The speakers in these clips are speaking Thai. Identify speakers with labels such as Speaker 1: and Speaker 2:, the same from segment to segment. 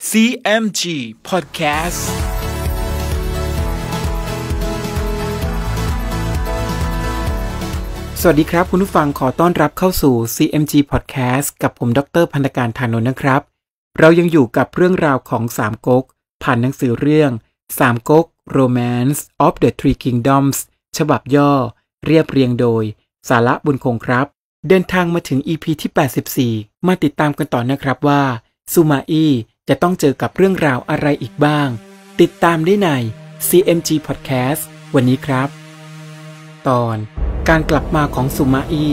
Speaker 1: CMG Podcast
Speaker 2: สวัสดีครับคุณผู้ฟังขอต้อนรับเข้าสู่ CMG Podcast กับผมดร.พันธการ ธานนท์นะครับเรายังอยู่กับเรื่องราวของสามก๊กผ่านหนังสือเรื่องสามก๊ก Romance of the Three Kingdoms ฉบับย่อเรียบเรียงโดยสาระบุญคงครับเดินทางมาถึง EP ที่84มาติดตามกันต่อนะครับว่าซูมาอี้จะต้องเจอกับเรื่องราวอะไรอีกบ้างติดตามได้ใน CMG Podcast วันนี้ครับตอนการกลับมาของซูมาอี้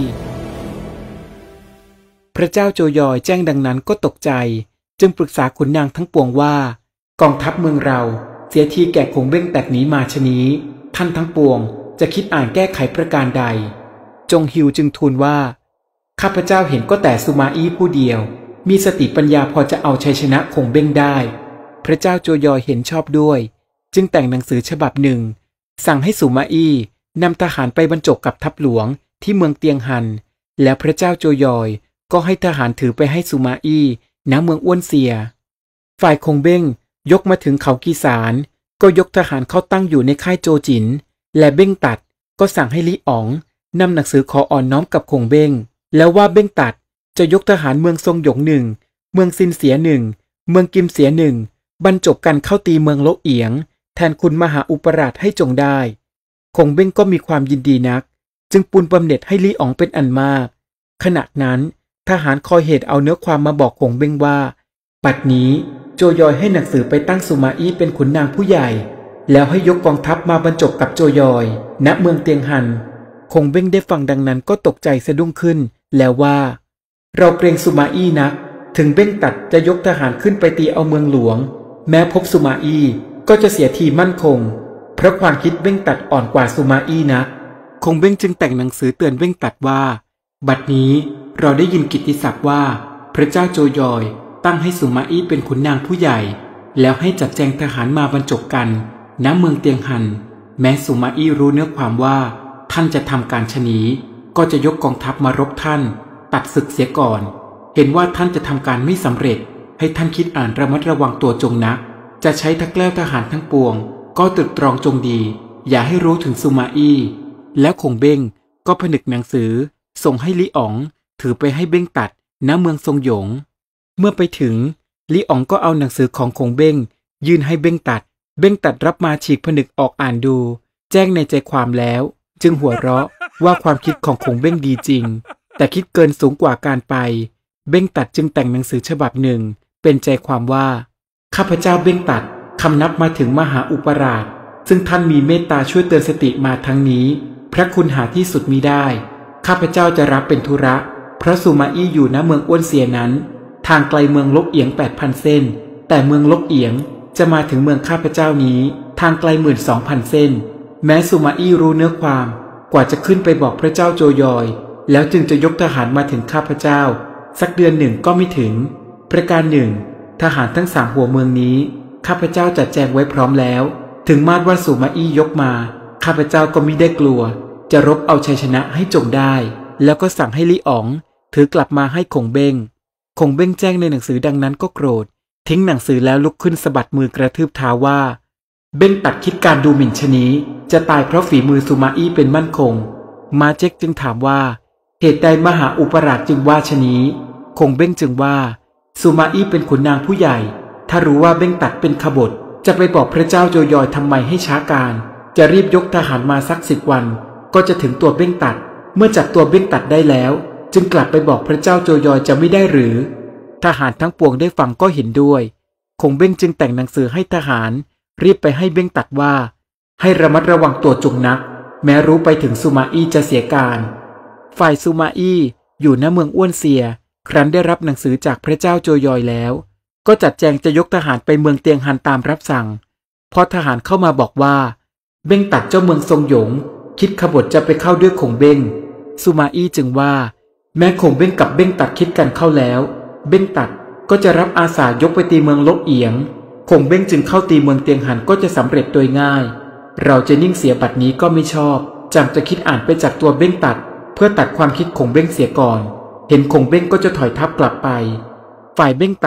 Speaker 2: พระเจ้าโจยอยแจ้งดังนั้นก็ตกใจจึงปรึกษาขุนนางทั้งปวงว่ากองทัพเมืองเราเสียทีแก่คงเบ้งแตกหนีมาชะนี้ท่านทั้งปวงจะคิดอ่านแก้ไขประการใดจงฮิวจึงทูลว่าข้าพเจ้าเห็นก็แต่ซูมาอี้ผู้เดียวมีสติปัญญาพอจะเอาชัยชนะคงเบ้งได้พระเจ้าโจยอยเห็นชอบด้วยจึงแต่งหนังสือฉบับหนึ่งสั่งให้ซูมาอี้นำทหารไปบรรจบกับทัพหลวงที่เมืองเตียงฮันแล้วพระเจ้าโจยอยก็ให้ทหารถือไปให้ซูมาอี้ณเมืองอ้วนเซียฝ่ายคงเบ้งยกมาถึงเขากีสารก็ยกทหารเข้าตั้งอยู่ในค่ายโจจินและเบ้งตัดก็สั่งให้ลิอ๋องนำหนังสือขออ่อนน้อมกับคงเบ้งแล้วว่าเบ้งตัดจะยกทหารเมืองทรงหยงหนึ่งเมืองซินเสียหนึ่งเมืองกิมเสียหนึ่งบรรจบกันเข้าตีเมืองโลเอียงแทนคุณมหาอุปราชให้จงได้คงเบ้งก็มีความยินดีนักจึงปูนบำเหน็จให้ลี่อ๋องเป็นอันมากขณะนั้นทหารคอยเหตุเอาเนื้อความมาบอกคงเบ้งว่าปัดนี้โจยอยให้หนังสือไปตั้งซูมาอี้เป็นขุนนางผู้ใหญ่แล้วให้ยกกองทัพมาบรรจบกับโจยอยณเมืองเตียงฮันคงเบ้งได้ฟังดังนั้นก็ตกใจสะดุ้งขึ้นแล้วว่าเราเกรงซูมาอี้นักถึงเบ้งตัดจะยกทหารขึ้นไปตีเอาเมืองหลวงแม้พบซูมาอี้ก็จะเสียทีมั่นคงเพราะความคิดเบ้งตัดอ่อนกว่าซูมาอี้นักคงเบ้งจึงแต่งหนังสือเตือนเบ้งตัดว่าบัดนี้เราได้ยินกิตติศัพท์ว่าพระเจ้าโจยอยตั้งให้ซูมาอี้เป็นขุนนางผู้ใหญ่แล้วให้จัดแจงทหารมาบรรจบกันณเมืองเตียงฮันแม้ซูมาอี้รู้เนื้อความว่าท่านจะทำการชนีก็จะยกกองทัพมารบท่านตัดศึกเสียก่อนเห็นว่าท่านจะทำการไม่สำเร็จให้ท่านคิดอ่านระมัดระวังตัวจงนักจะใช้ทักแกล้วทหารทั้งปวงก็ตรึกตรองจงดีอย่าให้รู้ถึงซูมาอี้แล้วคงเบ้งก็ผนึกหนังสือส่งให้ลิอ๋องถือไปให้เบ้งตัดณเมืองทรงหยงเมื่อไปถึงลิอ๋องก็เอาหนังสือของคงเบ้งยื่นให้เบ้งตัดเบ้งตัดรับมาฉีกผนึกออกอ่านดูแจ้งในใจความแล้วจึงหัวเราะว่าความคิดของคงเบ้งดีจริงแต่คิดเกินสูงกว่าการไปเบ้งตัดจึงแต่งหนังสือฉบับหนึ่งเป็นใจความว่าข้าพเจ้าเบ้งตัดคำนับมาถึงมหาอุปราชซึ่งท่านมีเมตตาช่วยเตือนสติมาทั้งนี้พระคุณหาที่สุดมิได้ข้าพเจ้าจะรับเป็นธุระเพราะซูมาอี้อยู่ณเมืองอ้วนเซียนั้นทางไกลเมืองลกเอียง 8,000 เส้นแต่เมืองลกเอียงจะมาถึงเมืองข้าพเจ้านี้ทางไกล 12,000 เส้นแม้ซูมาอี้รู้เนื้อความกว่าจะขึ้นไปบอกพระเจ้าโจยอยแล้วจึงจะยกทหารมาถึงข้าพเจ้าสักเดือนหนึ่งก็ไม่ถึงประการหนึ่งทหารทั้ง3หัวเมืองนี้ข้าพเจ้าจัดแจงไว้พร้อมแล้วถึงมาดว่าซูมาอี้ยกมาข้าพเจ้าก็มิได้กลัวจะรบเอาชัยชนะให้จงได้แล้วก็สั่งให้ลิอ๋องถือกลับมาให้คงเบ้งคงเบ้งแจ้งในหนังสือดังนั้นก็โกรธทิ้งหนังสือแล้วลุกขึ้นสะบัดมือกระทืบเท้าว่าเบ้งตัดคิดการดูหมิ่นชะนี้จะตายเพราะฝีมือซูมาอี้เป็นมั่นคงมาเจ๊กจึงถามว่าเหตุใดมหาอุปราชจึงว่าชะนี้คงเบ้งจึงว่าซูมาอี้เป็นขุนนางผู้ใหญ่ถ้ารู้ว่าเบ้งตัดเป็นขบฏจะไปบอกพระเจ้าโจยอยทำไมให้ช้าการจะรีบยกทหารมาสัก10 วันก็จะถึงตัวเบ้งตัดเมื่อจับตัวเบ้งตัดได้แล้วจึงกลับไปบอกพระเจ้าโจยอยจะไม่ได้หรือทหารทั้งปวงได้ฟังก็เห็นด้วยคงเบ้งจึงแต่งหนังสือให้ทหารรีบไปให้เบ้งตัดว่าให้ระมัดระวังตัวจงนักแม้รู้ไปถึงซูมาอี้จะเสียการฝ่ายซูมาอี้อยู่ณเมืองอ้วนเซียครั้นได้รับหนังสือจากพระเจ้าโจยอยแล้วก็จัดแจงจะยกทหารไปเมืองเตียงฮันตามรับสั่งพอทหารเข้ามาบอกว่าเบ้งตัดเจ้าเมืองทรงหยงคิดขบฏจะไปเข้าด้วยคงเบ้งซูมาอี้จึงว่าแม้คงเบ้งกับเบ้งตัดคิดกันเข้าแล้วเบ้งตัดก็จะรับอาสายกไปตีเมืองลกเอียงคงเบ้งจึงเข้าตีเมืองเตียงฮันก็จะสำเร็จโดยง่ายเราจะนิ่งเสียบัดนี้ก็ไม่ชอบจำจะคิดอ่านไปจากตัวเบ้งตัดเพื่อตัดความคิดคงเบ้งเสียก่อนเห็นคงเบ้งก็จะถอยทัพกลับไปฝ่ายเบ้งตัด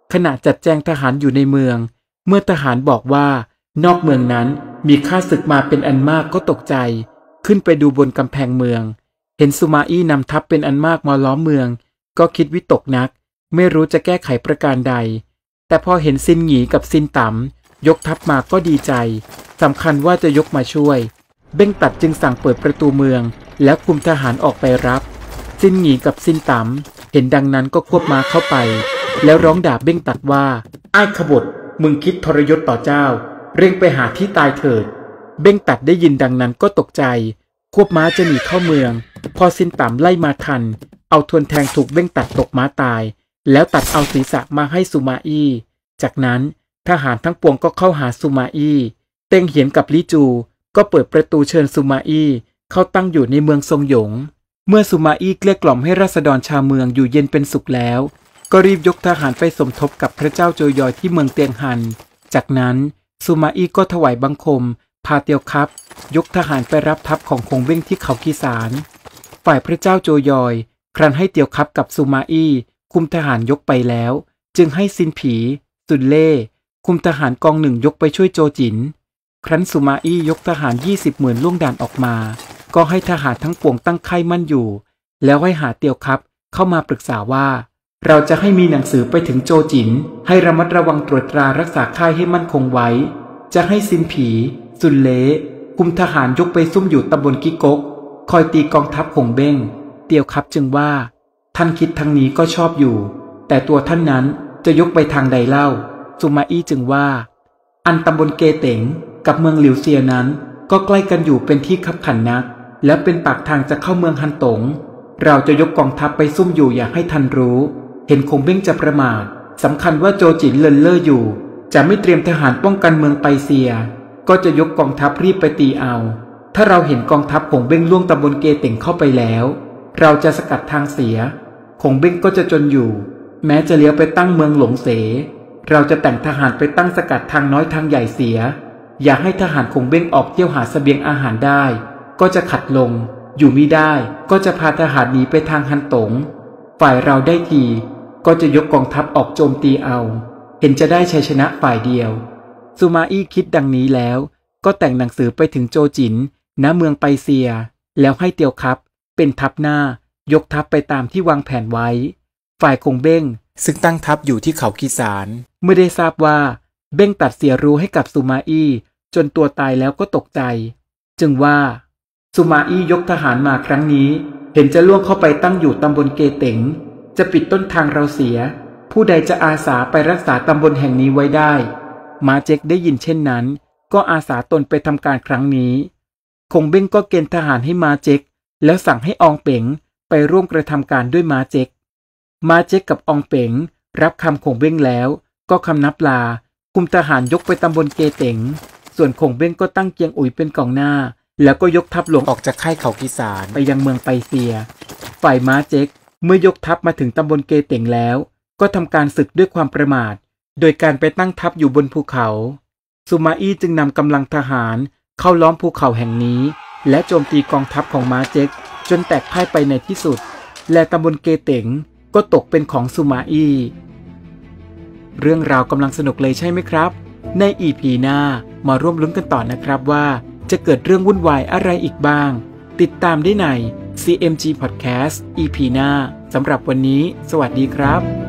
Speaker 2: ขณะจัดแจงทหารอยู่ในเมืองเมื่อทหารบอกว่านอกเมืองนั้นมีข้าศึกมาเป็นอันมากก็ตกใจขึ้นไปดูบนกำแพงเมืองเห็นซูมาอี้นำทัพเป็นอันมากมาล้อมเมืองก็คิดวิตกนักไม่รู้จะแก้ไขประการใดแต่พอเห็นซินหงีกับซินตั๋มยกทัพมาก็ดีใจสำคัญว่าจะยกมาช่วยเบ้งตัดจึงสั่งเปิดประตูเมืองแล้วคุมทหารออกไปรับซินหงีกับซินตั๋มเห็นดังนั้นก็ควบม้าเข้าไปแล้วร้องด่าเบ้งตัดว่าอ้ายขบฏมึงคิดทรยศต่อเจ้าเร่งไปหาที่ตายเถิดเบ้งตัดได้ยินดังนั้นก็ตกใจควบม้าจะหนีเข้าเมืองพอซินตั๋มไล่มาทันเอาทวนแทงถูกเบ้งตัดตกม้าตายแล้วตัดเอาศีรษะมาให้ซูมาอี้จากนั้นทหารทั้งปวงก็เข้าหาซูมาอี้เต็งเหียนกับลี่จูก็เปิดประตูเชิญซูมาอี้เข้าตั้งอยู่ในเมืองซงหยงเมื่อซูมาอี้เกลี้ยกล่อมให้ราษฎรชาวเมืองอยู่เย็นเป็นสุขแล้วก็รีบยกทหารไปสมทบกับพระเจ้าโจยอยที่เมืองเตียงฮันจากนั้นซูมาอี้ก็ถวายบังคมพาเตียวคับยกทหารไปรับทัพของคงเบ้งที่เขากีสานฝ่ายพระเจ้าโจยอยครั้นให้เตียวคับกับซูมาอี้คุมทหารยกไปแล้วจึงให้ซินผีซุนเล่คุมทหารกองหนึ่งยกไปช่วยโจจินครั้นซูมาอี้ยกทหาร20,000ล่วงด่านออกมาก็ให้ทหารทั้งปวงตั้งค่ายมั่นอยู่แล้วให้หาเตียวคับเข้ามาปรึกษาว่าเราจะให้มีหนังสือไปถึงโจจินให้ระมัดระวังตรวจตรารักษาค่ายให้มั่นคงไว้จะให้ซินผีซุนเล่คุมทหารยกไปซุ่มอยู่ตำบลกิกกคอยตีกองทัพคงเบ้งเตียวคับจึงว่าท่านคิดทางนี้ก็ชอบอยู่แต่ตัวท่านนั้นจะยกไปทางใดเล่าซูมาอี้จึงว่าอันตำบลเกเต๋งกับเมืองหลิวเซียนั้นก็ใกล้กันอยู่เป็นที่คับขันนักและเป็นปากทางจะเข้าเมืองฮันตงเราจะยกกองทัพไปซุ่มอยู่อย่าให้ท่านรู้เห็นคงเบ้งจะประมาทสำคัญว่าโจจินเลินเล่ออยู่จะไม่เตรียมทหารป้องกันเมืองไปเซียก็จะยกกองทัพรีบไปตีเอาถ้าเราเห็นกองทัพคงเบ้งล่วงตำบลเกเต๋งเข้าไปแล้วเราจะสกัดทางเสียคงเบ้งก็จะจนอยู่แม้จะเลี้ยวไปตั้งเมืองหลงเสเราจะแต่งทหารไปตั้งสกัดทางน้อยทางใหญ่เสียอย่าให้ทหารคงเบ้งออกเที่ยวหาเสบียงอาหารได้ก็จะขัดลงอยู่มิได้ก็จะพาทหารหนีไปทางฮันตงฝ่ายเราได้ทีก็จะยกกองทัพออกโจมตีเอาเห็นจะได้ชัยชนะฝ่ายเดียวซูมาอี้คิดดังนี้แล้วก็แต่งหนังสือไปถึงโจจินณเมืองไปเซียแล้วให้เตียวคับเป็นทัพหน้ายกทัพไปตามที่วางแผนไว้ฝ่ายคงเบ้งซึ่งตั้งทัพอยู่ที่เขากีสานเมื่อได้ทราบว่าเบ้งตัดเสียรู้ให้กับซูมาอี้จนตัวตายแล้วก็ตกใจจึงว่าซูมาอี้ยกทหารมาครั้งนี้เห็นจะล่วงเข้าไปตั้งอยู่ตำบลเกเต๋งจะปิดต้นทางเราเสียผู้ใดจะอาสาไปรักษาตำบลแห่งนี้ไว้ได้มาเจ็กได้ยินเช่นนั้นก็อาสาตนไปทำการครั้งนี้คงเบ้งก็เกณฑ์ทหารให้มาเจ็กแล้วสั่งให้อองเป๋งไปร่วมกระทำการด้วยมาเจ็กกับอองเป๋งรับคำคงเบ้งแล้วก็คำนับลาคุมทหารยกไปตำบลเกเต๋งส่วนคงเบ้งก็ตั้งเกียงอุ๋ยเป็นกองหน้าแล้วก็ยกทัพหลวงออกจากค่ายเขากีสานไปยังเมืองไปเซียฝ่ายม้าเจ็กเมื่อยกทัพมาถึงตำบลเกเต๋งแล้วก็ทำการศึกด้วยความประมาทโดยการไปตั้งทัพอยู่บนภูเขาซูมาอี้จึงนำกำลังทหารเข้าล้อมภูเขาแห่งนี้และโจมตีกองทัพของม้าเจ็กจนแตกพ่ายไปในที่สุดและตำบลเกเต๋งก็ตกเป็นของซูมาอี้เรื่องราวกำลังสนุกเลยใช่ไหมครับใน EP หน้ามาร่วมลุ้นกันต่อนะครับว่าจะเกิดเรื่องวุ่นวายอะไรอีกบ้างติดตามได้ใน CMG Podcast EP หน้าสำหรับวันนี้สวัสดีครับ